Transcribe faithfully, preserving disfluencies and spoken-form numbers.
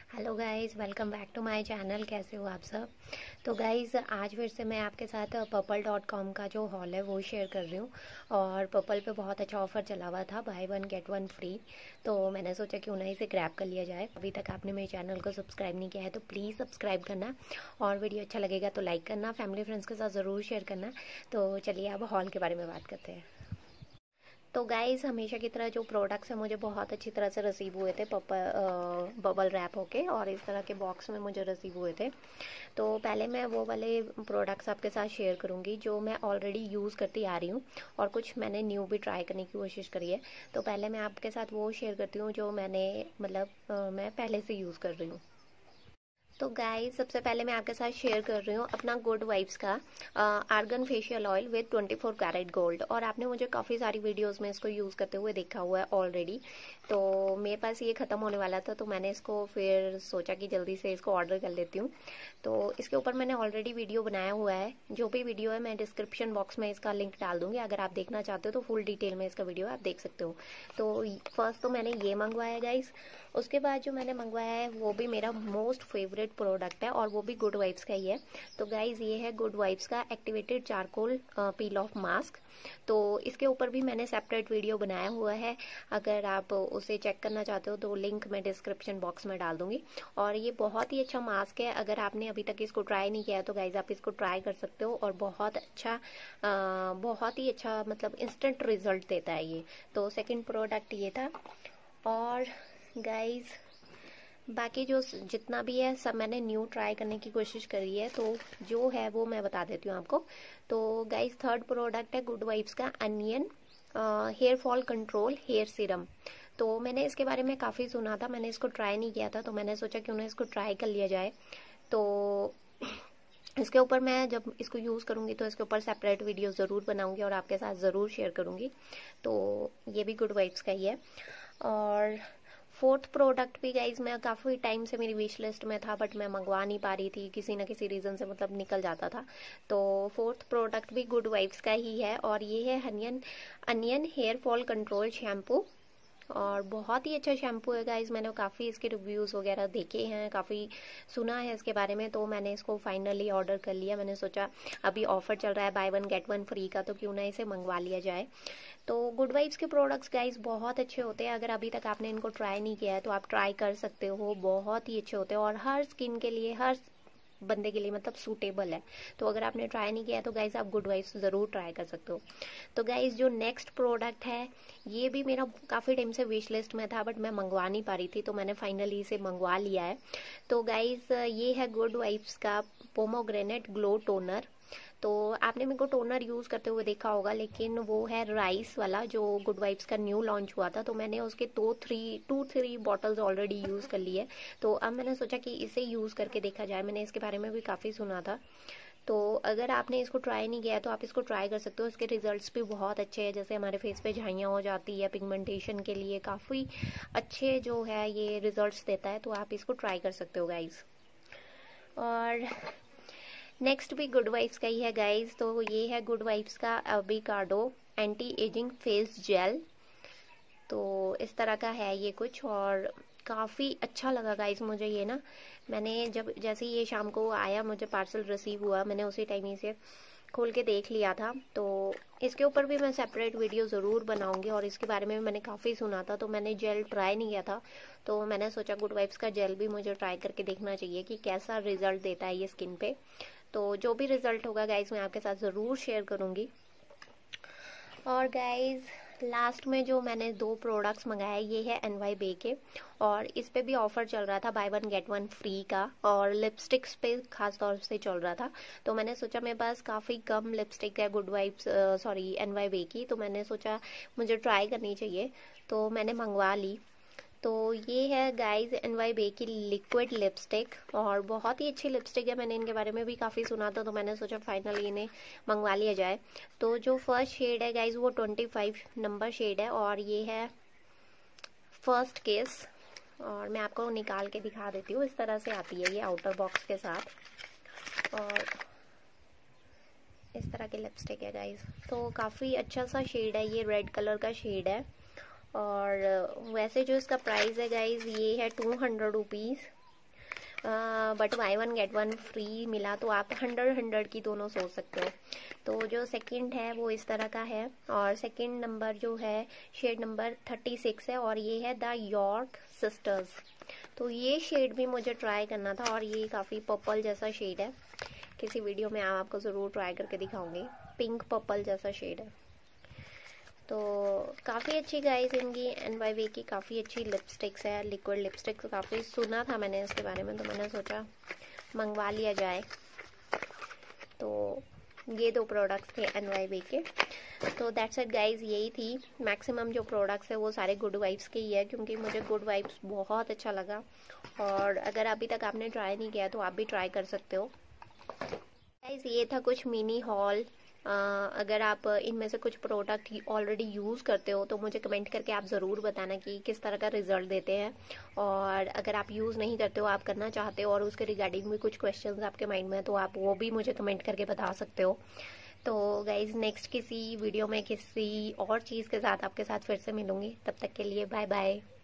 Hello guys, welcome back to my channel. कैसे हो आप सब। तो गाइस आज फिर से मैं आपके साथ पर्पल डॉट कॉम का जो हॉल है वो शेयर कर रही हूँ। और पर्पल पे बहुत अच्छा ऑफर चला हुआ था, buy one get one free. तो मैंने सोचा क्यों ना इसे ग्रैब कर लिया जाए। अभी तक आपने मेरे चैनल को सब्सक्राइब नहीं किया है तो प्लीज़ सब्सक्राइब करना, और वीडियो अच्छा लगेगा तो लाइक करना, फैमिली फ्रेंड्स के साथ ज़रूर शेयर करना। तो चलिए अब हॉल के बारे में बात करते हैं। तो गाइज़ हमेशा की तरह जो प्रोडक्ट्स हैं मुझे बहुत अच्छी तरह से रिसीव हुए थे पप्पा बबल रैप होके, और इस तरह के बॉक्स में मुझे रिसीव हुए थे। तो पहले मैं वो वाले प्रोडक्ट्स आपके साथ शेयर करूंगी जो मैं ऑलरेडी यूज़ करती आ रही हूँ, और कुछ मैंने न्यू भी ट्राई करने की कोशिश करी है। तो पहले मैं आपके साथ वो शेयर करती हूँ जो मैंने मतलब अ, मैं पहले से यूज़ कर रही हूँ। तो गाइस सबसे पहले मैं आपके साथ शेयर कर रही हूँ अपना गुड वाइब्स का argan facial oil with twenty four carat gold. और आपने मुझे काफ़ी सारी वीडियोस में इसको यूज़ करते हुए देखा हुआ है ऑलरेडी। तो मेरे पास ये ख़त्म होने वाला था तो मैंने इसको फिर सोचा कि जल्दी से इसको ऑर्डर कर लेती हूँ। तो इसके ऊपर मैंने ऑलरेडी वीडियो बनाया हुआ है, जो भी वीडियो है मैं डिस्क्रिप्शन बॉक्स में इसका लिंक डाल दूँगी। अगर आप देखना चाहते हो तो फुल डिटेल में इसका वीडियो आप देख सकते हो। तो फर्स्ट तो मैंने ये मंगवाया गाइस। उसके बाद जो मैंने मंगवाया है वो भी मेरा मोस्ट फेवरेट प्रोडक्ट है, और वो भी गुड वाइब्स का ही है। तो गाइज ये है गुड वाइब्स का activated charcoal peel off mask. तो इसके ऊपर भी मैंने सेपरेट वीडियो बनाया हुआ है, अगर आप उसे चेक करना चाहते हो तो लिंक मैं डिस्क्रिप्शन बॉक्स में डाल दूंगी। और ये बहुत ही अच्छा मास्क है, अगर आपने अभी तक इसको ट्राई नहीं किया है तो गाइज आप इसको ट्राई कर सकते हो। और बहुत अच्छा आ, बहुत ही अच्छा मतलब इंस्टेंट रिजल्ट देता है ये। तो सेकेंड प्रोडक्ट ये था। और गाइज बाकी जो जितना भी है सब मैंने न्यू ट्राई करने की कोशिश करी है, तो जो है वो मैं बता देती हूँ आपको। तो गाइज थर्ड प्रोडक्ट है गुड वाइब्स का onion hair fall control hair serum. तो मैंने इसके बारे में काफ़ी सुना था, मैंने इसको ट्राई नहीं किया था, तो मैंने सोचा क्यों ना इसको ट्राई कर लिया जाए। तो इसके ऊपर मैं जब इसको यूज़ करूँगी तो इसके ऊपर सेपरेट वीडियो ज़रूर बनाऊँगी और आपके साथ ज़रूर शेयर करूँगी। तो ये भी गुड वाइब्स का ही है। और फोर्थ प्रोडक्ट भी गाइज मैं काफ़ी टाइम से मेरी विश लिस्ट में था, बट मैं मंगवा नहीं पा रही थी, किसी ना किसी रीज़न से मतलब निकल जाता था। तो फोर्थ प्रोडक्ट भी गुड वाइब्स का ही है, और ये है onion onion hair fall control shampoo. और बहुत ही अच्छा शैम्पू है गाइज, मैंने काफ़ी इसके रिव्यूज़ वगैरह देखे हैं, काफ़ी सुना है इसके बारे में। तो मैंने इसको फाइनली ऑर्डर कर लिया। मैंने सोचा अभी ऑफर चल रहा है buy one get one free का, तो क्यों ना इसे मंगवा लिया जाए। तो गुड वाइब्स के प्रोडक्ट्स गाइज बहुत अच्छे होते हैं, अगर अभी तक आपने इनको ट्राई नहीं किया है तो आप ट्राई कर सकते हो। बहुत ही अच्छे होते हैं और हर स्किन के लिए, हर बंदे के लिए मतलब सूटेबल है। तो अगर आपने ट्राई नहीं किया तो गाइज आप गुड वाइब्स ज़रूर ट्राई कर सकते हो। तो गाइज जो नेक्स्ट प्रोडक्ट है ये भी मेरा काफ़ी टाइम से विश लिस्ट में था, बट मैं मंगवा नहीं पा रही थी, तो मैंने फाइनली इसे मंगवा लिया है। तो गाइज ये है गुड वाइब्स का पोमोग्रेनेट ग्लो टोनर। तो आपने मेरे को टोनर यूज़ करते हुए देखा होगा, लेकिन वो है राइस वाला जो गुड वाइब्स का न्यू लॉन्च हुआ था। तो मैंने उसके दो three two three bottles already use कर लिए। तो अब मैंने सोचा कि इसे यूज़ करके देखा जाए, मैंने इसके बारे में भी काफ़ी सुना था। तो अगर आपने इसको ट्राई नहीं किया तो आप इसको ट्राई कर सकते हो। इसके रिजल्ट्स भी बहुत अच्छे हैं, जैसे हमारे फेस पे झाइयाँ हो जाती है पिगमेंटेशन के लिए काफ़ी अच्छे जो है ये रिजल्ट्स देता है। तो आप इसको ट्राई कर सकते हो गाइज। और नेक्स्ट भी गुड वाइब्स का ही है गाइज। तो ये है गुड वाइब्स का avocado anti ageing face gel. तो इस तरह का है ये कुछ, और काफ़ी अच्छा लगा गाइज मुझे ये ना। मैंने जब जैसे ये शाम को आया, मुझे पार्सल रिसीव हुआ, मैंने उसी टाइम ही से खोल के देख लिया था। तो इसके ऊपर भी मैं सेपरेट वीडियो ज़रूर बनाऊंगी, और इसके बारे में मैंने काफ़ी सुना था। तो मैंने जेल ट्राई नहीं किया था, तो मैंने सोचा गुड वाइब्स का जेल भी मुझे ट्राई करके देखना चाहिए कि कैसा रिजल्ट देता है ये स्किन पे। तो जो भी रिजल्ट होगा गाइज मैं आपके साथ ज़रूर शेयर करूँगी। और गाइज लास्ट में जो मैंने दो प्रोडक्ट्स मंगाए ये है एन वाई बे के, और इस पे भी ऑफर चल रहा था buy one get one free का, और लिपस्टिक्स पे खास तौर से चल रहा था। तो मैंने सोचा मेरे पास काफ़ी कम लिपस्टिक है good vibes sorry N Y Bae की, तो मैंने सोचा मुझे ट्राई करनी चाहिए, तो मैंने मंगवा ली। तो ये है गाइज एन वाई बे की लिक्विड लिपस्टिक, और बहुत ही अच्छी लिपस्टिक है, मैंने इनके बारे में भी काफ़ी सुना था, तो मैंने सोचा फाइनली इन्हें मंगवा लिया जाए। तो जो फर्स्ट शेड है गाइज वो ट्वेंटी फाइव नंबर शेड है, और ये है फर्स्ट केस। और मैं आपको निकाल के दिखा देती हूँ, इस तरह से आती है ये आउटर बॉक्स के साथ, और इस तरह की लिपस्टिक है गाइज। तो काफ़ी अच्छा सा शेड है, ये रेड कलर का शेड है। और वैसे जो इसका प्राइस है गाइज ये है two hundred rupees, but buy one get one free मिला तो आप हंड्रेड हंड्रेड की दोनों सोच सकते हो। तो जो सेकंड है वो इस तरह का है, और सेकंड नंबर जो है शेड नंबर थर्टी सिक्स है, और ये है द यॉर्क सिस्टर्स। तो ये शेड भी मुझे ट्राई करना था, और ये काफ़ी पर्पल जैसा शेड है। किसी वीडियो में आप आपको ज़रूर ट्राई करके दिखाऊंगी। पिंक पर्पल जैसा शेड है। तो काफ़ी अच्छी गाइस इनकी एन वाई वे की काफ़ी अच्छी लिपस्टिक्स है, लिक्विड लिपस्टिक्स। काफ़ी सुना था मैंने इसके बारे में, तो मैंने सोचा मंगवा लिया जाए। तो ये दो प्रोडक्ट्स थे एन वाई वे के। तो दैट्स इट गाइस, यही थी। मैक्सिमम जो प्रोडक्ट्स है वो सारे गुड वाइब्स के ही है, क्योंकि मुझे गुड वाइब्स बहुत अच्छा लगा। और अगर अभी तक आपने ट्राई नहीं किया तो आप भी ट्राई कर सकते हो। गाइस ये था कुछ मिनी हॉल। Uh, अगर आप इनमें से कुछ प्रोडक्ट ऑलरेडी यूज़ करते हो तो मुझे कमेंट करके आप ज़रूर बताना कि किस तरह का रिजल्ट देते हैं। और अगर आप यूज़ नहीं करते हो, आप करना चाहते हो और उसके रिगार्डिंग भी कुछ क्वेश्चंस आपके माइंड में, तो आप वो भी मुझे कमेंट करके बता सकते हो। तो गाइज नेक्स्ट किसी वीडियो में किसी और चीज़ के साथ आपके साथ फिर से मिलूंगी। तब तक के लिए बाय बाय।